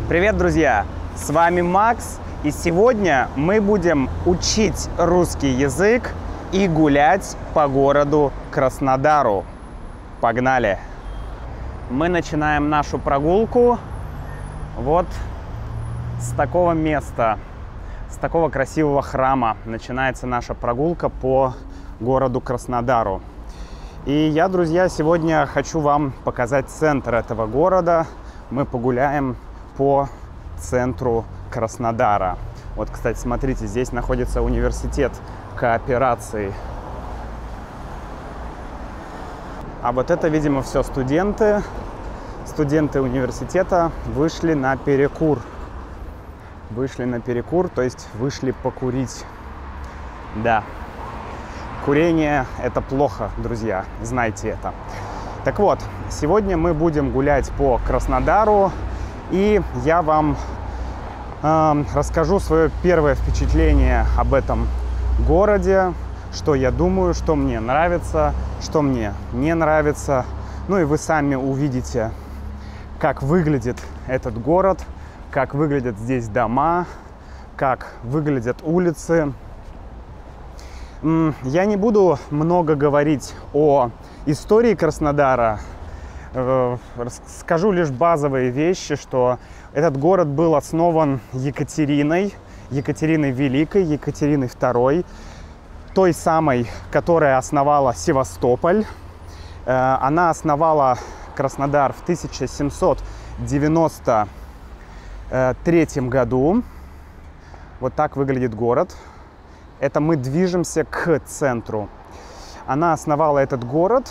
Привет, друзья! С вами Макс, и сегодня мы будем учить русский язык и гулять по городу Краснодару. Погнали! Мы начинаем нашу прогулку вот с такого места, с такого красивого храма. Начинается наша прогулка по городу Краснодару. И я, друзья, сегодня хочу вам показать центр этого города. Мы погуляем по центру Краснодара. Вот, кстати, смотрите, здесь находится университет кооперации. А вот это, видимо, все студенты. Студенты университета вышли на перекур. То есть вышли покурить. Да. Курение – это плохо, друзья, знайте это. Так вот, сегодня мы будем гулять по Краснодару, и я вам расскажу свое первое впечатление об этом городе, что я думаю, что мне нравится, что мне не нравится. Ну и вы сами увидите, как выглядит этот город, как выглядят здесь дома, как выглядят улицы. Я не буду много говорить о истории Краснодара. Скажу лишь базовые вещи, что этот город был основан Екатериной Великой, Екатериной II, той самой, которая основала Севастополь. Она основала Краснодар в 1793 году. Вот так выглядит город. Это мы движемся к центру. Она основала этот город.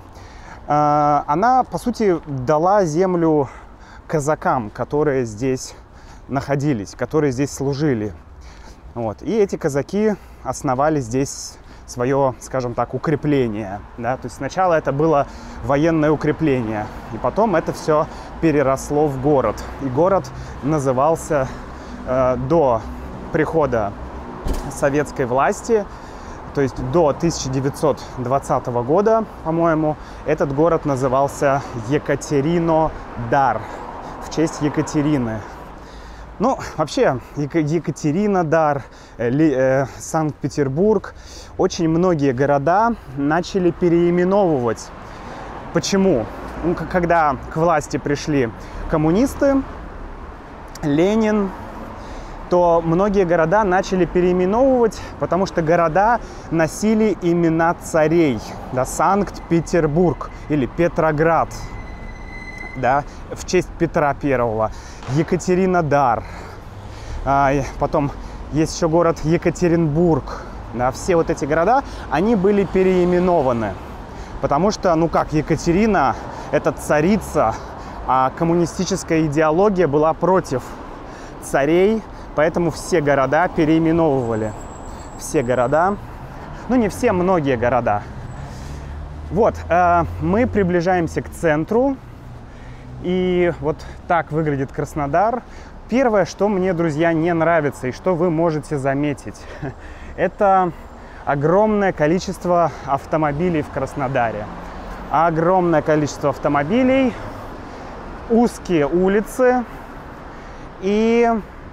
Она, по сути, дала землю казакам, которые здесь находились, которые здесь служили. Вот. И эти казаки основали здесь свое, скажем так, укрепление. Да? То есть сначала это было военное укрепление, и потом это все переросло в город. И город назывался до прихода советской власти, то есть до 1920 года, по-моему, этот город назывался Екатеринодар, в честь Екатерины. Ну, вообще, Екатеринодар, Санкт-Петербург, очень многие города начали переименовывать. Почему? Ну, когда к власти пришли коммунисты, Ленин, то многие города начали переименовывать, потому что города носили имена царей. Да, Санкт-Петербург или Петроград, да, в честь Петра I, Екатеринодар. Потом есть еще город Екатеринбург. Да, все вот эти города, они были переименованы, потому что, ну как, Екатерина – это царица, а коммунистическая идеология была против царей. Поэтому все города переименовывали. Все города. Ну, не все, многие города. Вот, мы приближаемся к центру. И вот так выглядит Краснодар. Первое, что мне, друзья, не нравится, и что вы можете заметить, это огромное количество автомобилей в Краснодаре. Огромное количество автомобилей, узкие улицы и...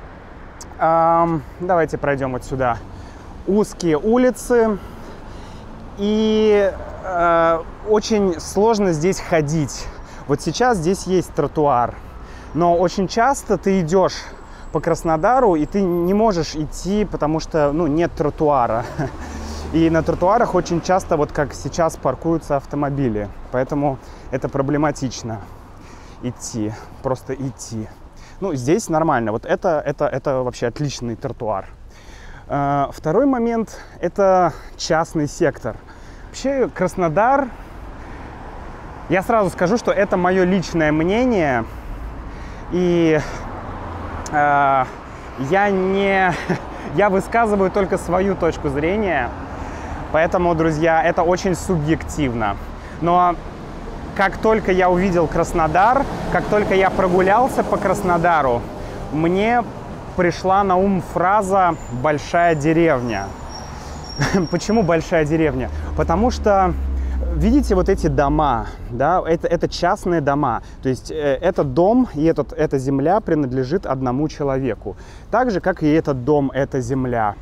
давайте пройдем вот сюда. Узкие улицы, и очень сложно здесь ходить. Вот сейчас здесь есть тротуар, но очень часто ты идешь по Краснодару, и ты не можешь идти, потому что, ну, нет тротуара. И на тротуарах очень часто, вот как сейчас, паркуются автомобили. Поэтому это проблематично идти, просто идти. Ну, здесь нормально. Вот это вообще отличный тротуар. Второй момент – это частный сектор. Вообще, Краснодар, я сразу скажу, что это мое личное мнение. И я высказываю только свою точку зрения. Поэтому, друзья, это очень субъективно. Но как только я увидел Краснодар, как только я прогулялся по Краснодару, мне пришла на ум фраза «большая деревня». Почему большая деревня? Потому что видите вот эти дома, да, это частные дома. То есть этот дом и эта земля принадлежит одному человеку. Так же, как и этот дом, эта земля.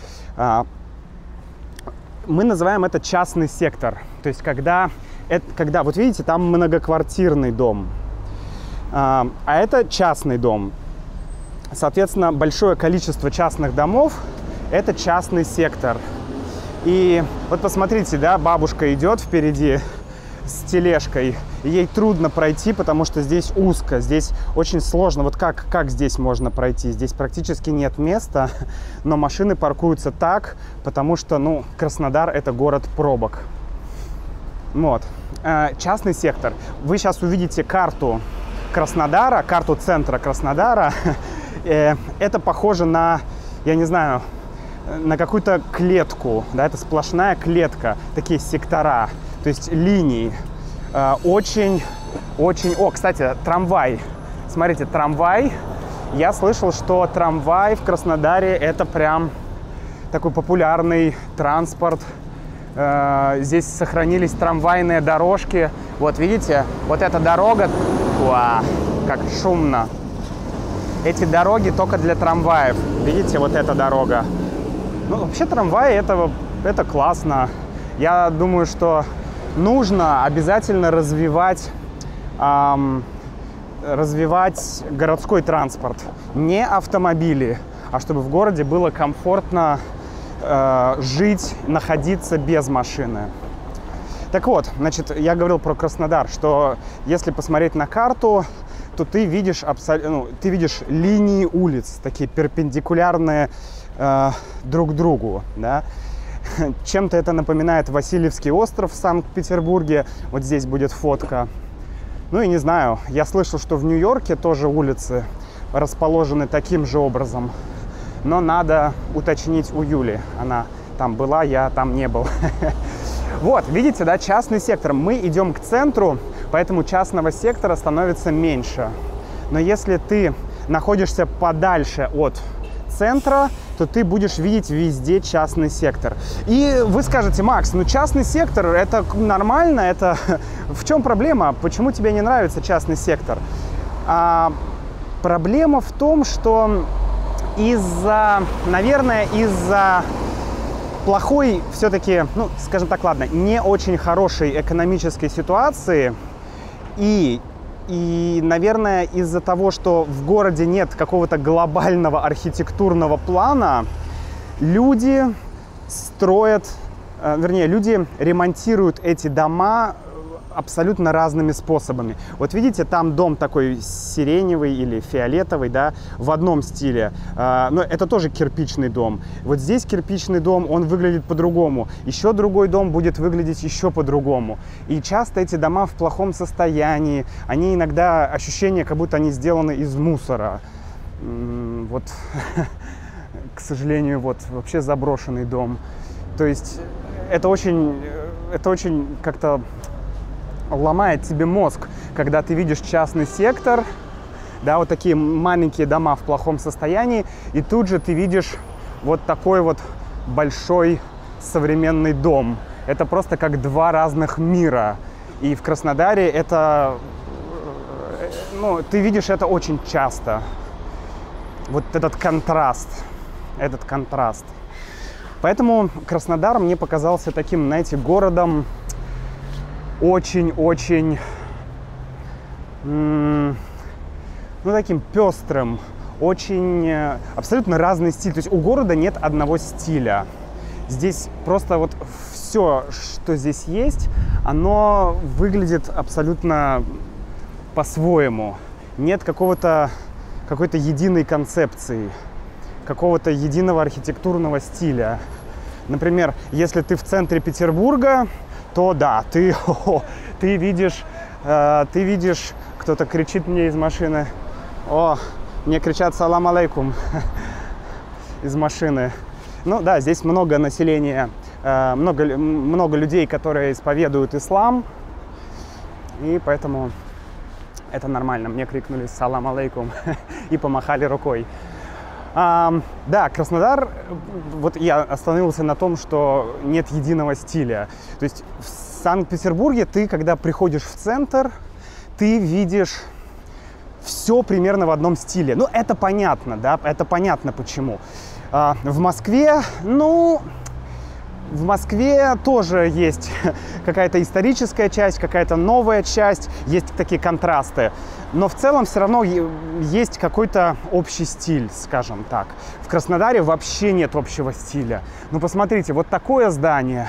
Мы называем это частный сектор. То есть когда вот видите, там многоквартирный дом, а это частный дом. Соответственно, большое количество частных домов – это частный сектор. И вот посмотрите, да, бабушка идет впереди с тележкой, и ей трудно пройти, потому что здесь узко, здесь очень сложно. Вот как здесь можно пройти? Здесь практически нет места, но машины паркуются так, потому что, ну, Краснодар – это город пробок. Вот. Частный сектор. Вы сейчас увидите карту Краснодара, карту центра Краснодара. Это похоже на, я не знаю, на какую-то клетку, да, это сплошная клетка, такие сектора, то есть линии. Очень. О, кстати, трамвай. Смотрите, трамвай. Я слышал, что трамвай в Краснодаре это прям такой популярный транспорт. Здесь сохранились трамвайные дорожки. Вот видите, вот эта дорога, уа, как шумно. Эти дороги только для трамваев. Видите, вот эта дорога. Ну, вообще трамваи это классно. Я думаю, что нужно обязательно развивать городской транспорт. Не автомобили, а чтобы в городе было комфортно жить, находиться без машины. Так вот, значит, я говорил про Краснодар, что если посмотреть на карту, то ты видишь линии улиц, такие перпендикулярные друг другу, да? Чем-то это напоминает Васильевский остров в Санкт-Петербурге. Вот здесь будет фотка. Ну и не знаю, я слышал, что в Нью-Йорке тоже улицы расположены таким же образом. Но надо уточнить у Юли. Она там была, я там не был. Вот, видите, да, частный сектор. Мы идем к центру, поэтому частного сектора становится меньше. Но если ты находишься подальше от центра, то ты будешь видеть везде частный сектор. И вы скажете: Макс, ну частный сектор это нормально, это в чем проблема? Почему тебе не нравится частный сектор? Проблема в том, что наверное, из-за плохой, все-таки, ну, скажем так, ладно, не очень хорошей экономической ситуации и, наверное, из-за того, что в городе нет какого-то глобального архитектурного плана, люди люди ремонтируют эти дома абсолютно разными способами. Вот видите, там дом такой сиреневый или фиолетовый, да, в одном стиле. Но это тоже кирпичный дом. Вот здесь кирпичный дом, он выглядит по-другому. Еще другой дом будет выглядеть еще по-другому. И часто эти дома в плохом состоянии. Они иногда ощущение, как будто они сделаны из мусора. Вот, к сожалению, вот вообще заброшенный дом. То есть это очень как-то ломает тебе мозг, когда ты видишь частный сектор, да, вот такие маленькие дома в плохом состоянии, и тут же ты видишь вот такой вот большой современный дом. Это просто как два разных мира. И в Краснодаре это, ну, ты видишь это очень часто. Вот этот контраст. Поэтому Краснодар мне показался таким, знаете, городом очень-очень, ну, таким пестрым, очень абсолютно разный стиль. То есть у города нет одного стиля. Здесь просто вот все, что здесь есть, оно выглядит абсолютно по-своему. Нет какой-то единой концепции, какого-то единого архитектурного стиля. Например, если ты в центре Петербурга, то да, ты видишь, кто-то кричит мне из машины. Мне кричат «Салам алейкум» из машины. Ну да, здесь много населения, много людей, которые исповедуют ислам, и поэтому это нормально. Мне крикнули «Салам алейкум» и помахали рукой. Да, Краснодар, вот я остановился на том, что нет единого стиля. То есть Санкт-Петербурге ты, когда приходишь в центр, ты видишь все примерно в одном стиле. Ну, это понятно, да, это понятно почему. В Москве, ну, в Москве тоже есть какая-то историческая часть, какая-то новая часть, есть такие контрасты. Но в целом все равно есть какой-то общий стиль, скажем так. В Краснодаре вообще нет общего стиля. Ну, посмотрите, вот такое здание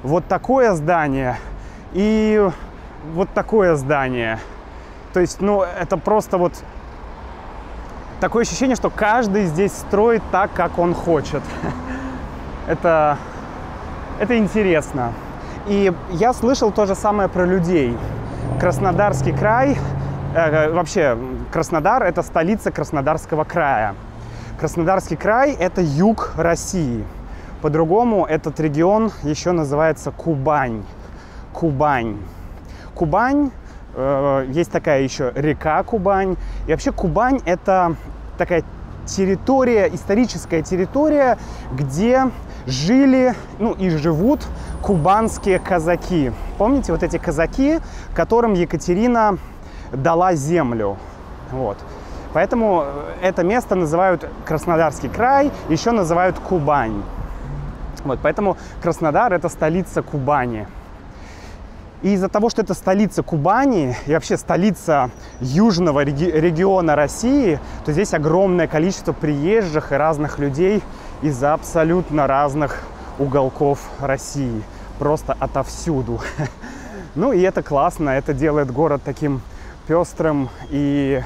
и вот такое здание. То есть, ну, это просто вот такое ощущение, что каждый здесь строит так, как он хочет. Это интересно. И я слышал то же самое про людей. Краснодарский край, вообще Краснодар – это столица Краснодарского края. Краснодарский край – это юг России. По-другому этот регион еще называется Кубань. Кубань. Есть такая еще река Кубань. И вообще Кубань – это такая территория, историческая территория, где жили, ну и живут кубанские казаки. Помните вот эти казаки, которым Екатерина дала землю? Вот. Поэтому это место называют Краснодарский край, еще называют Кубань. Вот, поэтому Краснодар – это столица Кубани. И из-за того, что это столица Кубани и вообще столица южного региона России, то здесь огромное количество приезжих и разных людей из абсолютно разных уголков России. Просто отовсюду. Ну и это классно, это делает город таким пестрым и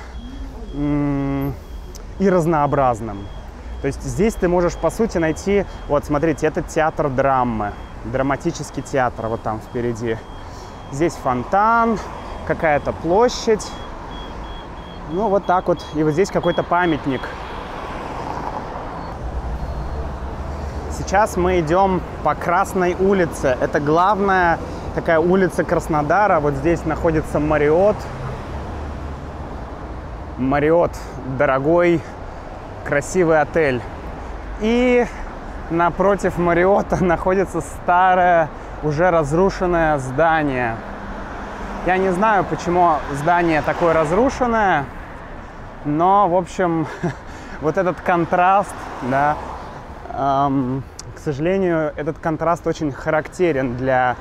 разнообразным. То есть здесь ты можешь, по сути, найти... Вот, смотрите, это театр драмы, драматический театр вот там впереди. Здесь фонтан, какая-то площадь. Ну, вот так вот. И вот здесь какой-то памятник. Сейчас мы идем по Красной улице. Это главная такая улица Краснодара. Вот здесь находится Марриотт. Марриотт – дорогой, красивый отель. И напротив Марриотта находится старое, уже разрушенное здание. Я не знаю, почему здание такое разрушенное, но, в общем, вот этот контраст, да, к сожалению, этот контраст очень характерен для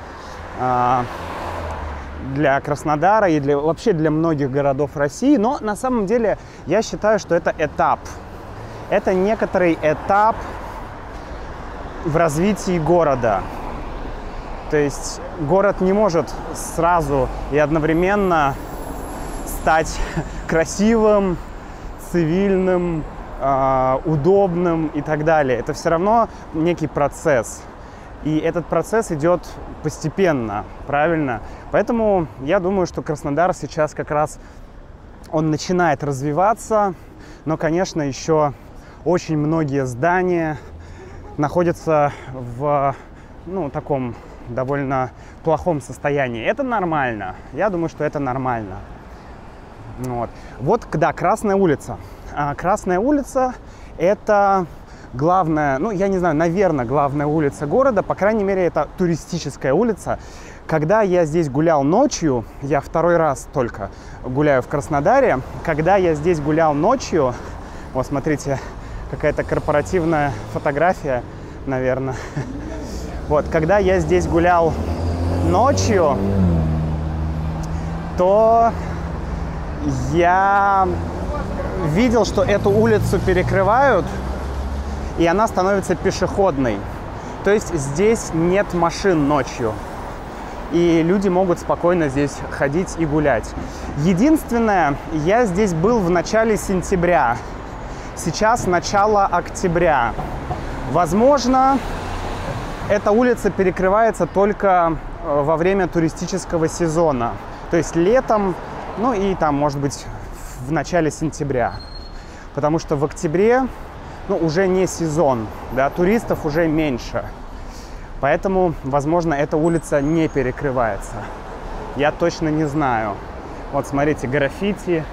Краснодара и вообще для многих городов России. Но на самом деле я считаю, что это этап. Это некоторый этап в развитии города. То есть город не может сразу и одновременно стать красивым, цивильным, удобным и так далее. Это все равно некий процесс. И этот процесс идет постепенно, правильно? Поэтому я думаю, что Краснодар сейчас как раз он начинает развиваться, но, конечно, еще очень многие здания находятся в таком довольно плохом состоянии. Это нормально. Я думаю, что это нормально. Вот, да, Красная улица. Красная улица – это главная, я не знаю, наверное, главная улица города. По крайней мере, это туристическая улица. Когда я здесь гулял ночью, я второй раз только гуляю в Краснодаре. Когда я здесь гулял ночью, вот смотрите, какая-то корпоративная фотография, наверное. Вот, когда я здесь гулял ночью, то я видел, что эту улицу перекрывают, и она становится пешеходной. То есть здесь нет машин ночью. И люди могут спокойно здесь ходить и гулять. Единственное, я здесь был в начале сентября. Сейчас начало октября. Возможно, эта улица перекрывается только во время туристического сезона. То есть летом, и там, может быть, в начале сентября. Потому что в октябре, уже не сезон, да, туристов уже меньше. Поэтому, возможно, эта улица не перекрывается. Я точно не знаю. Вот, смотрите, граффити,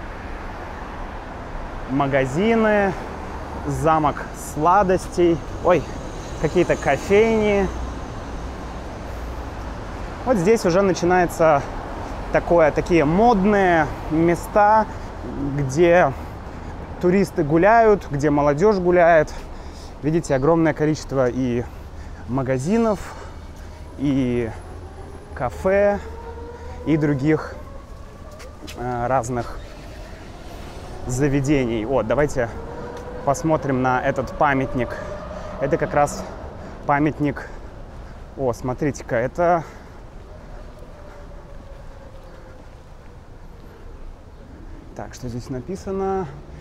магазины, замок сладостей, какие-то кофейни. Вот здесь уже начинается такие модные места, где туристы гуляют, где молодежь гуляет. Видите, огромное количество и магазинов, и кафе, и других разных заведений. Вот, давайте посмотрим на этот памятник. Это как раз памятник. О, смотрите-ка, это... Так, что здесь написано?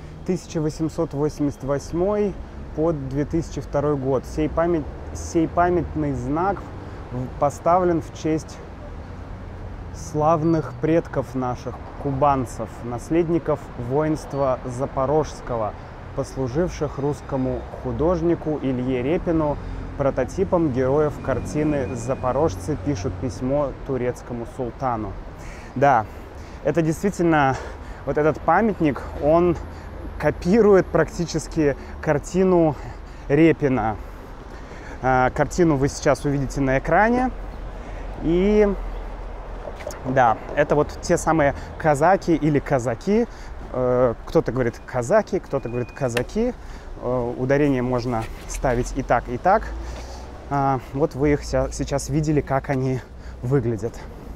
1888 по 2002 год. Сей памятный знак поставлен в честь славных предков наших, кубанцев, наследников воинства Запорожского, послуживших русскому художнику Илье Репину прототипом героев картины «Запорожцы пишут письмо турецкому султану». Да, это действительно, вот этот памятник, он копирует практически картину Репина. Картину вы сейчас увидите на экране. И да, это вот те самые казаки или казаки. Кто-то говорит казаки, кто-то говорит казаки. Ударение можно ставить и так, и так. Вот вы их сейчас видели, как они выглядят.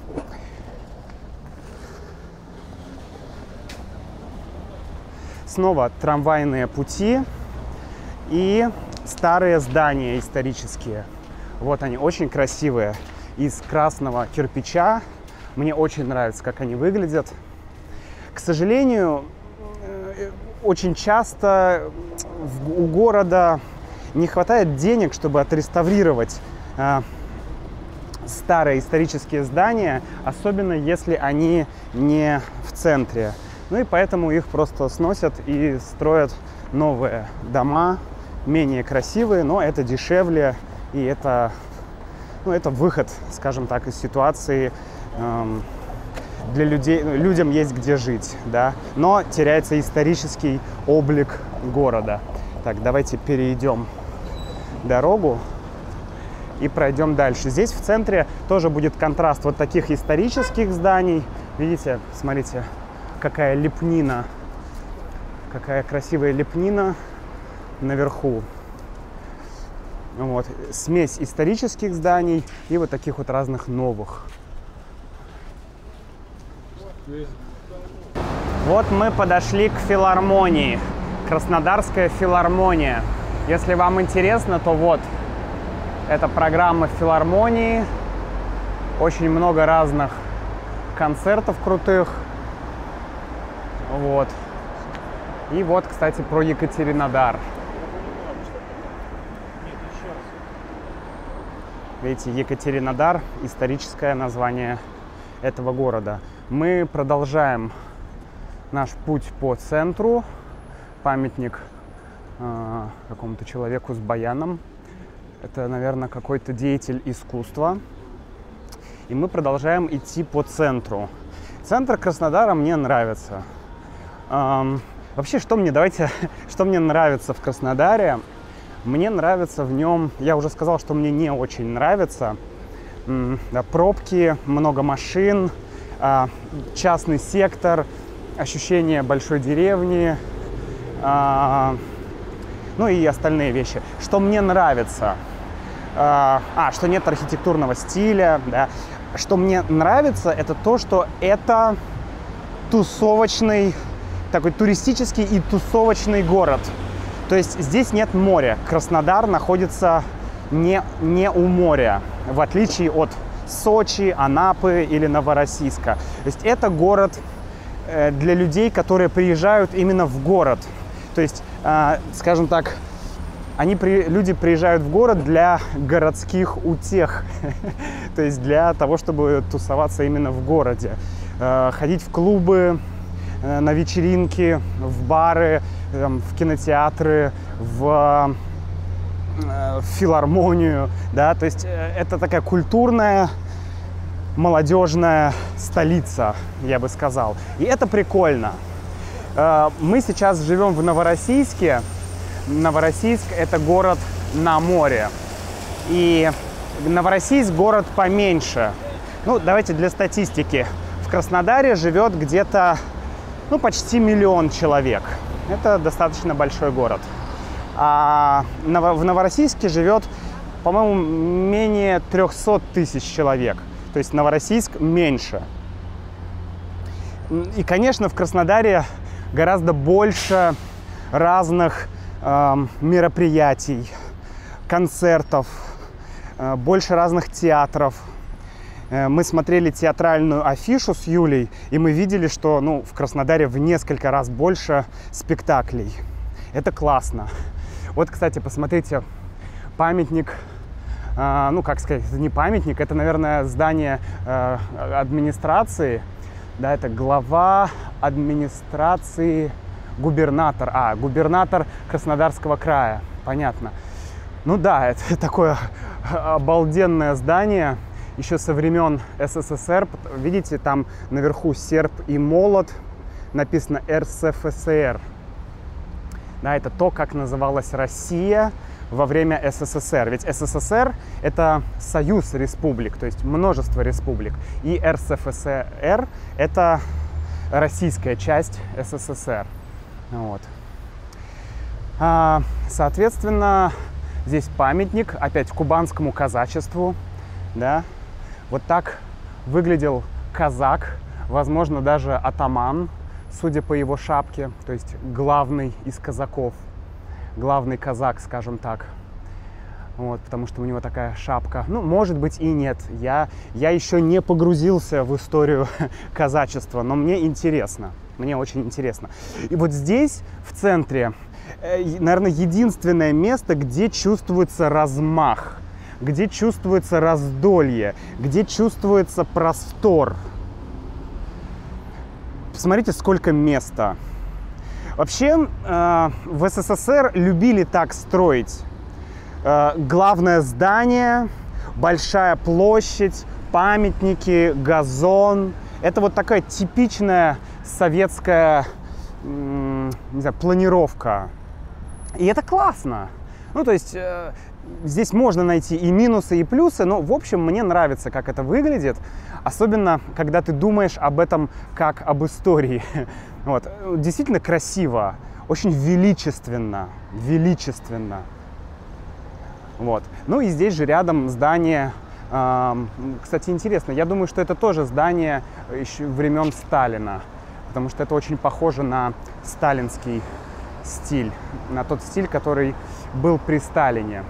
Снова трамвайные пути и старые здания исторические. Вот они, очень красивые, из красного кирпича. Мне очень нравится, как они выглядят. К сожалению, очень часто у города не хватает денег, чтобы отреставрировать старые исторические здания, особенно если они не в центре. Ну и поэтому их просто сносят и строят новые дома, менее красивые, но это дешевле, и это, ну, это выход, скажем так, из ситуации. Для людей, людям есть где жить, да, но теряется исторический облик города. Так, давайте перейдем дорогу и пройдем дальше. Здесь в центре тоже будет контраст вот таких исторических зданий. Видите, смотрите, какая лепнина, какая красивая лепнина наверху. Вот, смесь исторических зданий и вот таких вот разных новых. Вот мы подошли к филармонии, Краснодарская филармония. Если вам интересно, то вот, это программа филармонии, очень много разных концертов крутых. Вот. И вот, кстати, про Екатеринодар. Видите, Екатеринодар – историческое название этого города. Мы продолжаем наш путь по центру. Памятник какому-то человеку с баяном. Это, наверное, какой-то деятель искусства. И мы продолжаем идти по центру. Центр Краснодара мне нравится. Вообще, что мне нравится в Краснодаре? Мне нравится в нем, я уже сказал, что мне не очень нравится. Да, пробки, много машин, частный сектор, ощущение большой деревни, ну и остальные вещи. Что мне нравится? Что нет архитектурного стиля, да. Что мне нравится, это то, что это тусовочный, такой туристический и тусовочный город. То есть здесь нет моря. Краснодар находится не у моря, в отличие от Сочи, Анапы или Новороссийска. То есть это город для людей, которые приезжают именно в город. То есть, скажем так, люди приезжают в город для городских утех. То есть для того, чтобы тусоваться именно в городе. Ходить в клубы, на вечеринки, в бары, в кинотеатры, в филармонию, да, то есть это такая культурная, молодежная столица, я бы сказал. И это прикольно. Мы сейчас живем в Новороссийске. Новороссийск – это город на море. И Новороссийск – город поменьше. Ну, давайте для статистики. В Краснодаре живет где-то, ну, почти 1 миллион человек. Это достаточно большой город. А в Новороссийске живет, по-моему, менее 300 тысяч человек. То есть Новороссийск меньше. И, конечно, в Краснодаре гораздо больше разных мероприятий, концертов, больше разных театров. Мы смотрели театральную афишу с Юлей, и мы видели, что, ну, в Краснодаре в несколько раз больше спектаклей. Это классно. Вот, кстати, посмотрите, памятник, ну, как сказать, это не памятник, это, наверное, здание администрации. Да, это глава администрации, губернатор Краснодарского края, понятно. Ну да, это такое обалденное здание, еще со времен СССР. Видите, там наверху серп и молот, написано РСФСР. Да, это то, как называлась Россия во время СССР. Ведь СССР — это союз республик, то есть множество республик. И РСФСР — это российская часть СССР. Вот. Соответственно, здесь памятник опять кубанскому казачеству. Да? Вот так выглядел казак, возможно, даже атаман, судя по его шапке, то есть главный из казаков. Главный казак, скажем так. Вот, потому что у него такая шапка. Ну, может быть и нет. Я еще не погрузился в историю казачества, но мне интересно. Мне очень интересно. И вот здесь, в центре, наверное, единственное место, где чувствуется размах, где чувствуется раздолье, где чувствуется простор. Посмотрите, сколько места. Вообще, в СССР любили так строить. Главное здание, большая площадь, памятники, газон. Это вот такая типичная советская, не знаю, планировка. И это классно. Ну, то есть, здесь можно найти и минусы, и плюсы, но, в общем, мне нравится, как это выглядит. Особенно, когда ты думаешь об этом как об истории. Вот. Действительно красиво, очень величественно. Вот. Ну и здесь же рядом здание. Кстати, интересно, я думаю, что это тоже здание еще времен Сталина, потому что это очень похоже на сталинский стиль, на тот стиль, который был при Сталине.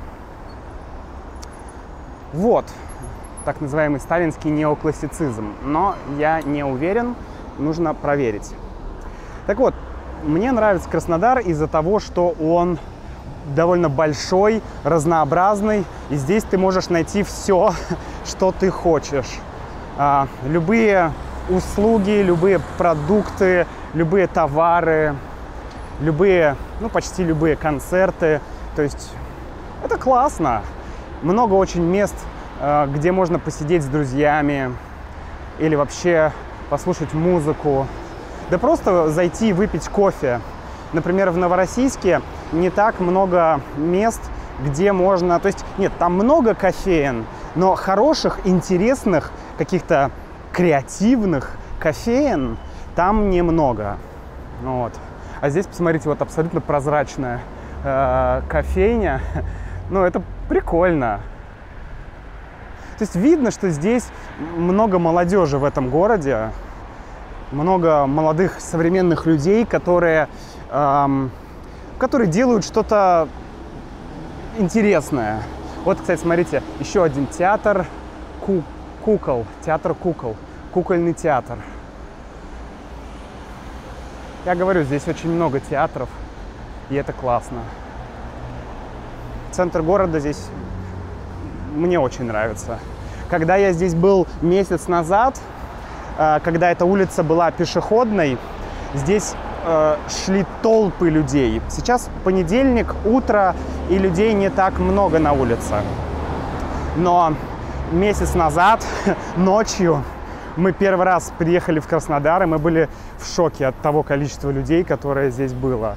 Вот, так называемый сталинский неоклассицизм, но я не уверен, нужно проверить. Так вот, мне нравится Краснодар из-за того, что он довольно большой, разнообразный, и здесь ты можешь найти все, что ты хочешь. Любые услуги, любые продукты, любые товары, любые, ну, почти любые концерты. То есть это классно. Много очень мест, где можно посидеть с друзьями или вообще послушать музыку. Да просто зайти и выпить кофе. Например, в Новороссийске не так много мест, где можно... То есть, нет, там много кофеен, но хороших, интересных, каких-то креативных кофеен там немного. Вот. А здесь, посмотрите, вот абсолютно прозрачная кофейня. Ну, это прикольно. То есть видно, что здесь много молодежи в этом городе. Много молодых современных людей, которые делают что-то интересное. Вот, кстати, смотрите, еще один театр кукол. Театр кукол. Кукольный театр. Я говорю, здесь очень много театров, и это классно. Центр города здесь мне очень нравится. Когда я здесь был месяц назад, когда эта улица была пешеходной, здесь шли толпы людей. Сейчас понедельник, утро, и людей не так много на улице. Но месяц назад, ночью, мы первый раз приехали в Краснодар, и мы были в шоке от того количества людей, которое здесь было.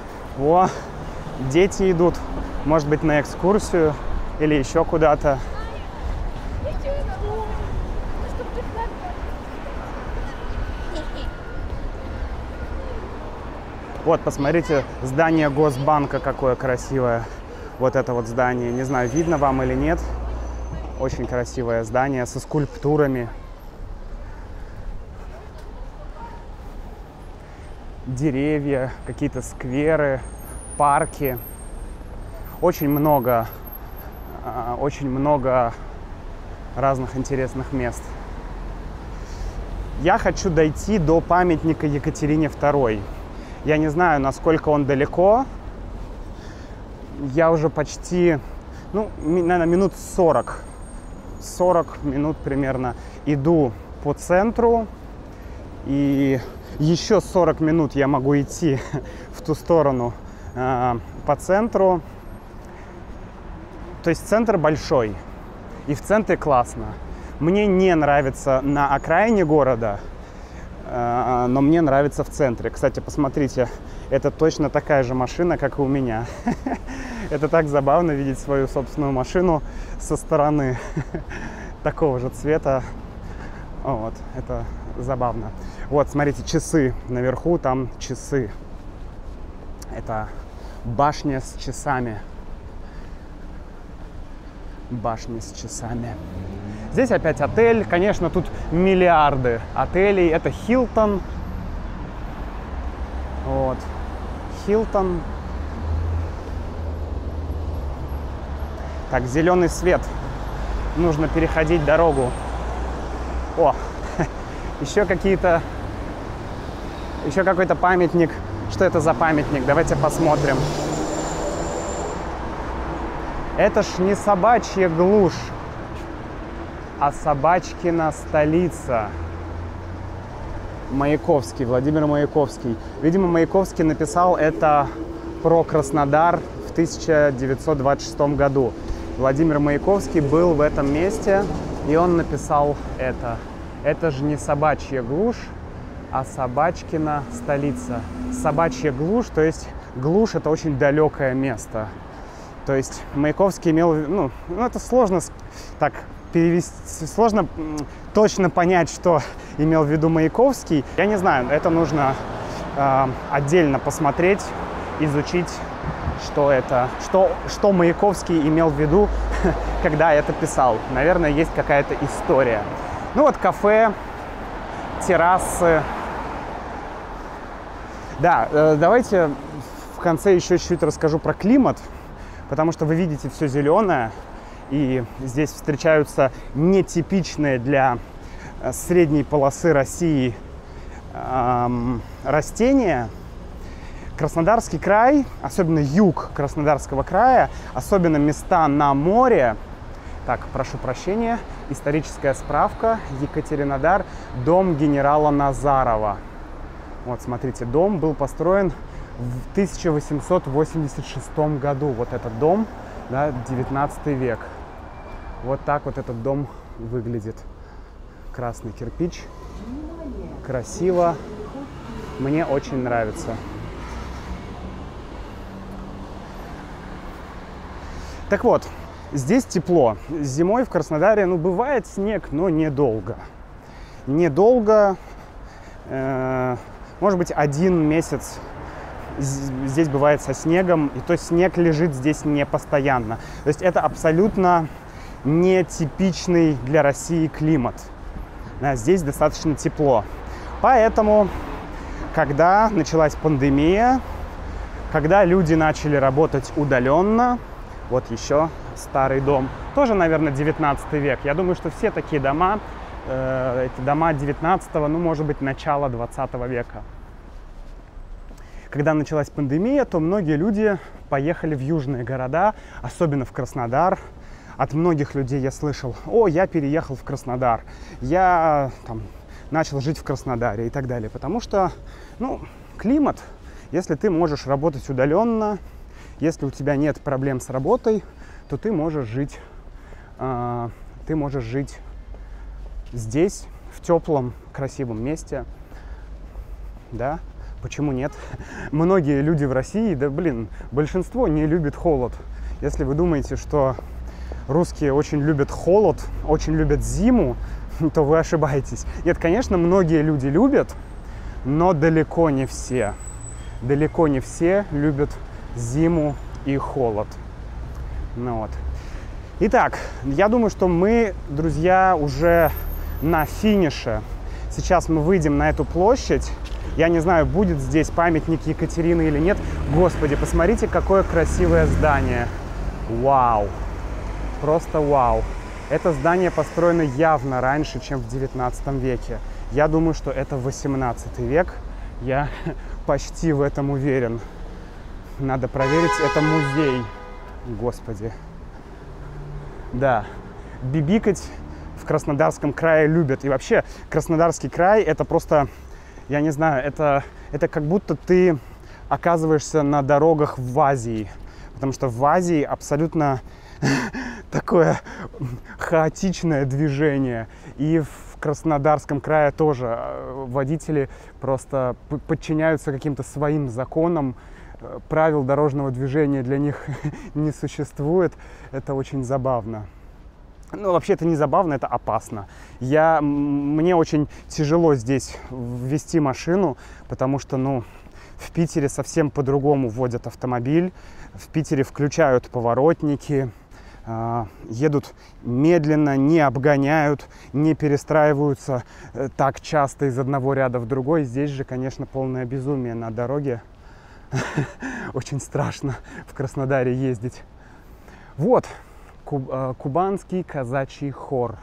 О, дети идут, может быть, на экскурсию или еще куда-то. Вот, посмотрите, здание Госбанка какое красивое. Вот это вот здание. Не знаю, видно вам или нет. Очень красивое здание со скульптурами. Деревья, какие-то скверы, парки. Очень много разных интересных мест. Я хочу дойти до памятника Екатерине II. Я не знаю, насколько он далеко. Я уже почти, наверное, минут 40 минут примерно иду по центру. И еще 40 минут я могу идти в ту сторону по центру. То есть центр большой. И в центре классно. Мне не нравится на окраине города, но мне нравится в центре. Кстати, посмотрите, это точно такая же машина, как и у меня. Это так забавно видеть свою собственную машину со стороны такого же цвета. Вот, это забавно. Вот, смотрите, часы наверху, там часы. Это башня с часами. Башня с часами. Здесь опять отель. Конечно, тут миллиарды отелей. Это Хилтон. Вот. Хилтон. Так, зеленый свет. Нужно переходить дорогу. О, еще какие-то... Еще какой-то памятник. Что это за памятник? Давайте посмотрим. Это ж не собачья глушь, а Собачкина столица. Маяковский, Владимир Маяковский. Видимо, Маяковский написал это про Краснодар в 1926 году. Владимир Маяковский был в этом месте, и он написал это. Это же не собачья глушь, а Собачкина столица. Собачья глушь, то есть глушь — это очень далекое место. То есть Маяковский имел, это сложно так перевести, сложно точно понять, что имел в виду Маяковский. Я не знаю, это нужно отдельно посмотреть, изучить, что это, что Маяковский имел в виду, когда это писал. Наверное, есть какая-то история. Ну вот кафе, террасы. Да, давайте в конце еще чуть-чуть расскажу про климат. Потому что вы видите все зеленое, и здесь встречаются нетипичные для средней полосы России растения. Краснодарский край, особенно юг Краснодарского края, особенно места на море. Так, прошу прощения, историческая справка. Екатеринодар, дом генерала Назарова. Вот, смотрите, дом был построен в 1886 году. Вот этот дом, да, 19 век. Вот так вот этот дом выглядит. Красный кирпич. Красиво. Мне очень нравится. Так вот, здесь тепло. Зимой в Краснодаре, бывает снег, но недолго. Недолго. Может быть, 1 месяц здесь бывает со снегом, и то снег лежит здесь не постоянно. То есть это абсолютно нетипичный для России климат. Да, здесь достаточно тепло. Поэтому, когда началась пандемия, когда люди начали работать удаленно, вот еще старый дом, тоже, наверное, 19 век. Я думаю, что все такие дома, эти дома 19-го, может быть, начала 20 века. Когда началась пандемия, то многие люди поехали в южные города, особенно в Краснодар. От многих людей я слышал: о, я переехал в Краснодар, я начал жить в Краснодаре и так далее. Потому что, климат, если ты можешь работать удаленно, если у тебя нет проблем с работой, то ты можешь жить здесь, в теплом, красивом месте, да. Почему нет? Многие люди в России, большинство не любит холод. Если вы думаете, что русские очень любят холод, очень любят зиму, то вы ошибаетесь. Нет, конечно, многие люди любят, но далеко не все. далеко не все любят зиму и холод. Ну вот. Итак, я думаю, что мы, друзья, уже на финише. Сейчас мы выйдем на эту площадь. Я не знаю, будет здесь памятник Екатерины или нет. Господи, посмотрите, какое красивое здание. Вау! Просто вау! Это здание построено явно раньше, чем в 19 веке. Я думаю, что это 18 век. Я почти в этом уверен. Надо проверить. Это музей. Господи. Да. Бибикать в Краснодарском крае любят. И вообще, Краснодарский край — это просто, я не знаю, это как будто ты оказываешься на дорогах в Азии. Потому что в Азии абсолютно такое хаотичное движение. И в Краснодарском крае тоже водители просто подчиняются каким-то своим законам. Правил дорожного движения для них не существует. Это очень забавно. Ну, вообще, это не забавно, это опасно. Мне очень тяжело здесь вести машину, потому что, в Питере совсем по-другому водят автомобиль. В Питере включают поворотники, едут медленно, не обгоняют, не перестраиваются так часто из одного ряда в другой. Здесь же, конечно, полное безумие на дороге. Очень страшно в Краснодаре ездить. Вот, Кубанский казачий хор.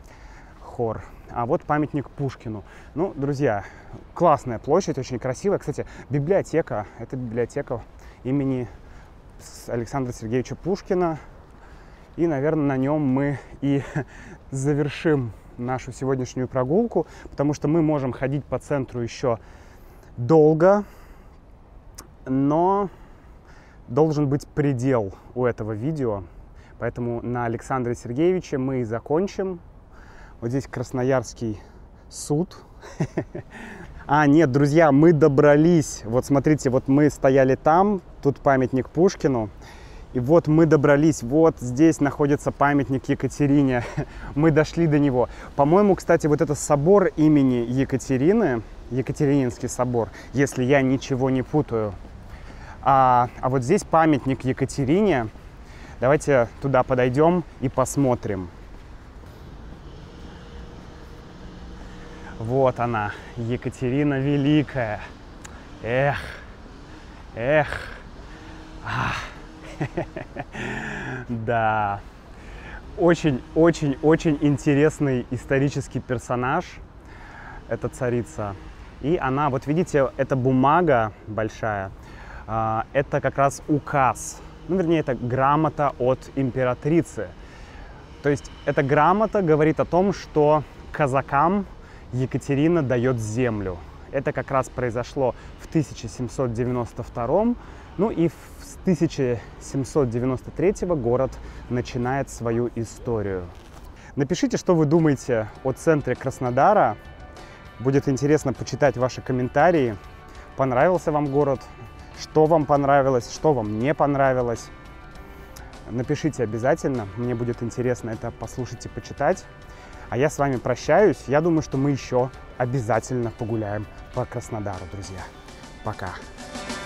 А вот памятник Пушкину. Ну, друзья, классная площадь, очень красивая. Кстати, библиотека. Это библиотека имени Александра Сергеевича Пушкина. И, наверное, на нем мы и завершим нашу сегодняшнюю прогулку, потому что мы можем ходить по центру еще долго, но должен быть предел у этого видео. Поэтому на Александре Сергеевиче мы и закончим. Вот здесь Красноярский суд. Нет, друзья, мы добрались. Вот смотрите, вот мы стояли там, тут памятник Пушкину. И вот мы добрались, вот здесь находится памятник Екатерине. Мы дошли до него. По-моему, кстати, вот это собор имени Екатерины, Екатерининский собор, если я ничего не путаю. А вот здесь памятник Екатерине. Давайте туда подойдем и посмотрим. Вот она, Екатерина Великая. Эх. Да. Очень интересный исторический персонаж. Это царица. И она, вот видите, эта бумага большая, это как раз указ. Вернее, это грамота от императрицы. То есть эта грамота говорит о том, что казакам Екатерина дает землю. Это как раз произошло в 1792. И с 1793 город начинает свою историю. Напишите, что вы думаете о центре Краснодара. Будет интересно почитать ваши комментарии. Понравился вам город? Что вам понравилось, что вам не понравилось? Напишите обязательно, мне будет интересно это послушать и почитать. А я с вами прощаюсь. Я думаю, что мы еще обязательно погуляем по Краснодару, друзья. Пока!